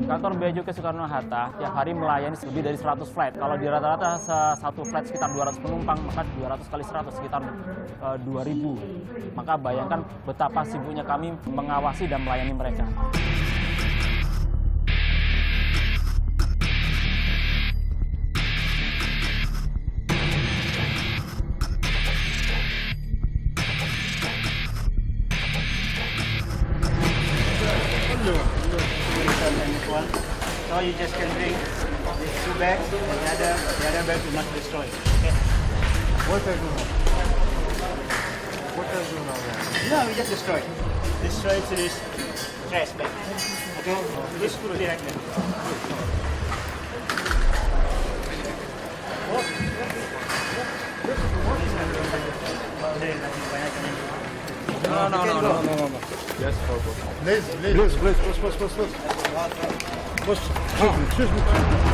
Kantor Bea Cukai Soekarno-Hatta tiap hari melayani lebih dari 100 flight. Kalau di rata-rata satu flight sekitar 200 penumpang, maka 200 kali 100 sekitar 2.000. Maka bayangkan betapa sibuknya kami mengawasi dan melayani mereka. So you just can bring these 2 bags, and the other bag you must destroy. Okay. What I do now? What I do now? No, we just destroy. Destroy to this trash bag. Okay. Just put it like that. No. Yes, please. Push. Excuse me.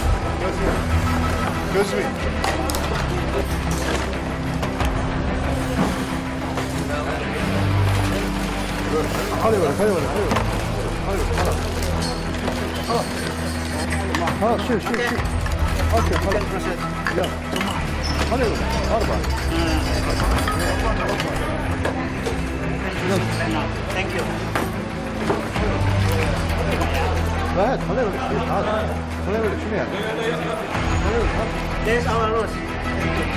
Excuse me. شوف اوكي خلاص يلا خلينا 4 Thank you. بعد خلينا شنو يعني There's our rules. Thank you.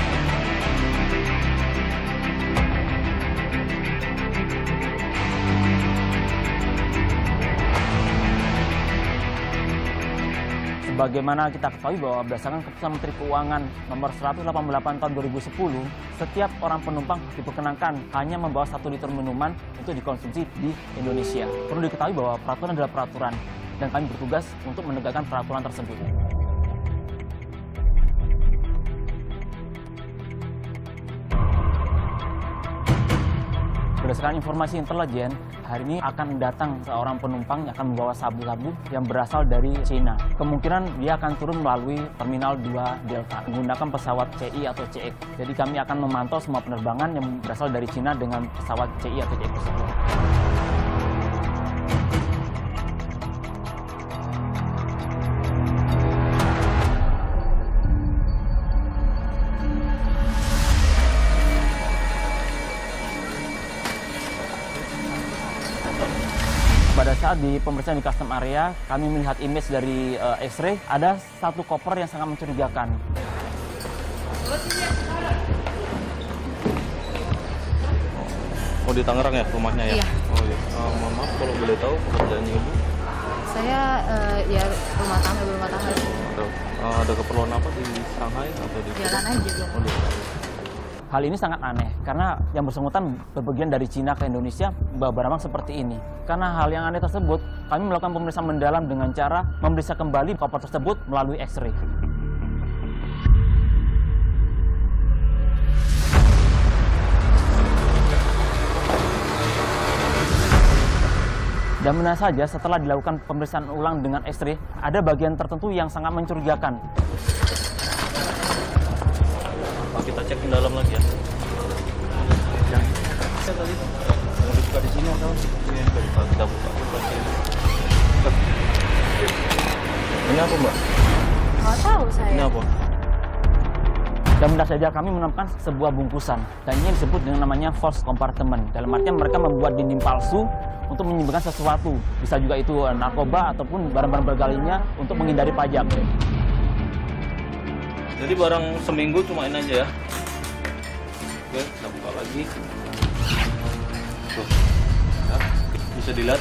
Sebagaimana kita ketahui bahwa berdasarkan Keputusan Menteri Keuangan Nomor 188 Tahun 2010, setiap orang penumpang diperkenankan hanya membawa 1 liter minuman untuk dikonsumsi di Indonesia. Perlu diketahui bahwa peraturan adalah peraturan, dan kami bertugas untuk menegakkan peraturan tersebut. Berdasarkan informasi intelijen, hari ini akan datang seorang penumpang yang akan membawa sabu-sabu yang berasal dari Cina. Kemungkinan dia akan turun melalui Terminal 2 Delta menggunakan pesawat CI atau CX. Jadi kami akan memantau semua penerbangan yang berasal dari Cina dengan pesawat CI atau CX tersebut. Pada saat di pemeriksaan di custom area, kami melihat image dari X-ray, ada 1 koper yang sangat mencurigakan. Oh, di Tangerang ya rumahnya ya? Iya. Oh iya. Mohon maaf kalau boleh tahu pekerjaannya Ibu? Saya ya rumah tangga sih. Ada keperluan apa di Shanghai atau di Jalan aja belum. Oh, di Hal ini sangat aneh, karena yang bersangkutan berpergian dari Cina ke Indonesia bawa barang seperti ini. Karena hal yang aneh tersebut, kami melakukan pemeriksaan mendalam dengan cara memeriksa kembali koper tersebut melalui X-ray. Dan benar saja setelah dilakukan pemeriksaan ulang dengan X-ray, ada bagian tertentu yang sangat mencurigakan. Kita cek ke dalam lagi ya. Saya tadi yang suka di sini atau? Iya, kita buka. Ini apa, Mbak? Nggak tahu saya. Ini apa? Dan benar saja kami menemukan sebuah bungkusan, dan ini disebut dengan namanya false compartment. Dalam artian mereka membuat dinding palsu untuk menyembunyikan sesuatu. Bisa juga itu narkoba ataupun barang-barang bergalinya untuk menghindari pajak. Jadi barang seminggu cuma ini aja ya. Oke, kita buka lagi. Tuh. Ya, bisa dilihat.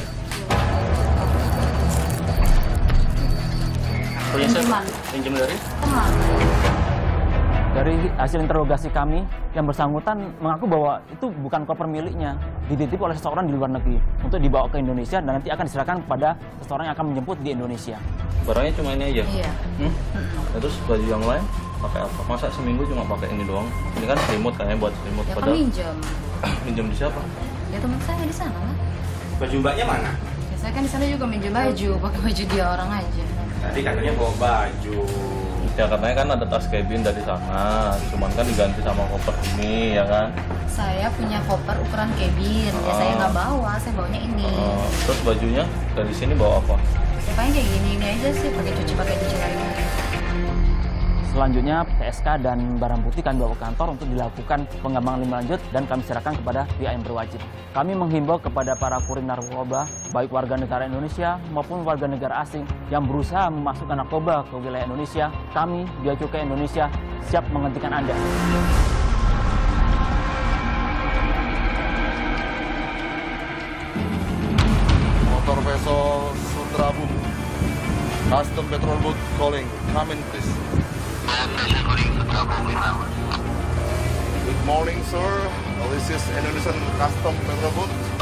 Punya siapa? Pinjam dari? Teman. Dari hasil interogasi kami, yang bersangkutan mengaku bahwa itu bukan koper miliknya, dititip oleh seseorang di luar negeri untuk dibawa ke Indonesia dan nanti akan diserahkan kepada seseorang yang akan menjemput di Indonesia. Barangnya cuma ini aja? Iya. Terus baju yang lain pakai apa? Masa seminggu cuma pakai ini doang? Ini kan selimut kayaknya buat selimut. Ya kan minjem. Minjem di siapa? Ya teman saya di sana lah. Baju mbaknya mana? Ya, saya kan di sana juga minjem baju, pakai baju dia orang aja. Tadi katanya bawa baju. Ya katanya kan ada tas cabin dari sana, cuman kan diganti sama koper ini ya kan? Saya punya koper ukuran cabin, ya saya nggak bawa, saya bawanya ini. Terus bajunya dari sini bawa apa? Ya paling kayak gini aja sih, pakai cuci lagi. Selanjutnya, PSK dan barang bukti kami bawa ke kantor untuk dilakukan pengembangan lebih lanjut dan kami serahkan kepada pihak yang berwajib. Kami menghimbau kepada para kurir narkoba, baik warga negara Indonesia maupun warga negara asing yang berusaha memasukkan narkoba ke wilayah Indonesia. Kami, Bea Cukai Indonesia, siap menghentikan Anda. Motor vessel Sundrabu. Custom petrol boat calling. Come in, please. Good morning, sir. This is Indonesian Custom petrol boat.